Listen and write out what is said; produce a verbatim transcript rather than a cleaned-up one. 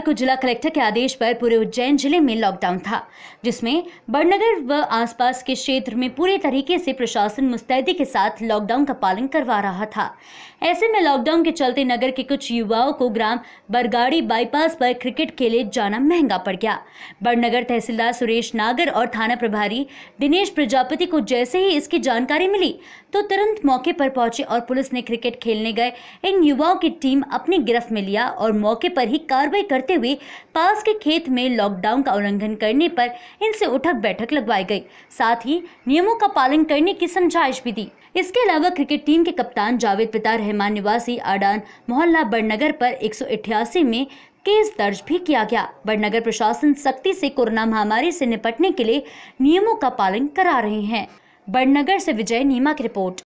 को जिला कलेक्टर के आदेश पर पूरे उज्जैन जिले में लॉकडाउन था, जिसमें बड़नगर व आसपास के क्षेत्र में पूरे तरीके से प्रशासन मुस्तैदी के साथ लॉकडाउन का पालन करवा रहा था। ऐसे में लॉकडाउन के चलते नगर के कुछ युवाओं को ग्राम बरगाड़ी बाईपास पर क्रिकेट खेले जाना महंगा पड़ गया। बड़नगर तहसीलदार सुरेश नागर और थाना प्रभारी दिनेश प्रजापति को जैसे ही इसकी जानकारी मिली तो तुरंत मौके पर पहुंचे और पुलिस ने क्रिकेट खेलने गए इन युवाओं की टीम अपनी गिरफ्त में लिया और मौके पर ही कार्रवाई करते हुए पास के खेत में लॉकडाउन का उल्लंघन करने पर इनसे उठक बैठक लगवाई गई, साथ ही नियमों का पालन करने की समझाइश भी दी। इसके अलावा क्रिकेट टीम के कप्तान जावेद पिता रहमान निवासी आडान मोहल्ला बड़नगर पर एक सौ अठासी में केस दर्ज भी किया गया। बड़नगर प्रशासन सख्ती से कोरोना महामारी से निपटने के लिए नियमों का पालन करा रहे हैं। बड़नगर से विजय नीमा की रिपोर्ट।